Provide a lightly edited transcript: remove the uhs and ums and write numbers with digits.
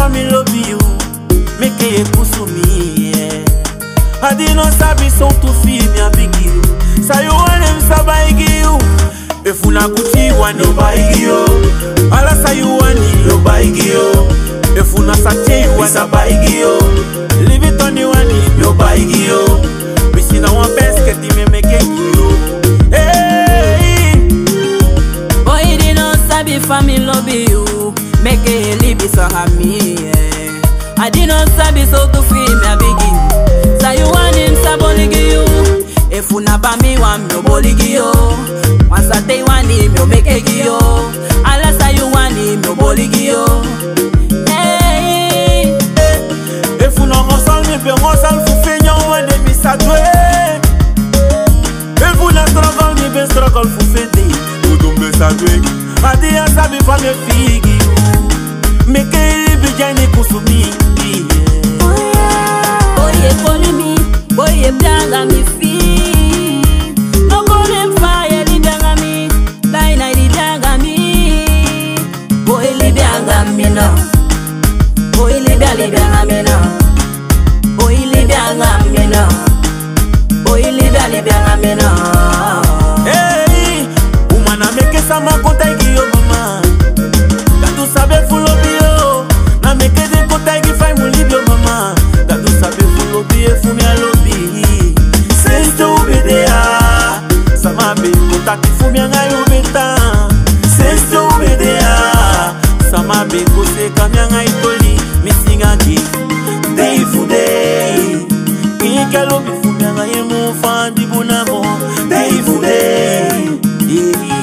family love you. Make it kusumi. I did not sabi so to feel me a big you. Say you want him sabai you. If you na Gucci one no buy you. All say you want it no buy you. If you na Sache you want to buy you. Leave it on the one no buy you. We see now one best get him make it you. Hey, boy did not sabi family love you. Make it live so happy. I did not sabi so to feel me a big you. Say you want him saboli you. If you na ba me want me boligi yo. Once I take one him you make it yo. All say you want him you boligi yo. Hey, if you na hustle me be hustle for fenya when they miss a way. If you na struggle me be struggle for fenya. You don't miss a way. I did sabi for me figi. Make it be jani kusumi. Boy follow me, boy blanga me feel. No go them fire li blanga me, die night li blanga me. Boy li blanga me no, boy li blanga me no, boy li blanga me no, boy li blanga me no. Hey, woman a make sama konta igi yo mama. That sabe full of you, na make it konta igi fine mo live yo mama. That sabe full of you, fu mi alobi. Since to be there, sama be konta ti fu mi angayo beta. Since to be there, sama be kose kami angayo toli. Missing again, day for day. Kikalo be fu mi angayo mo fan di bonamo. Day for day.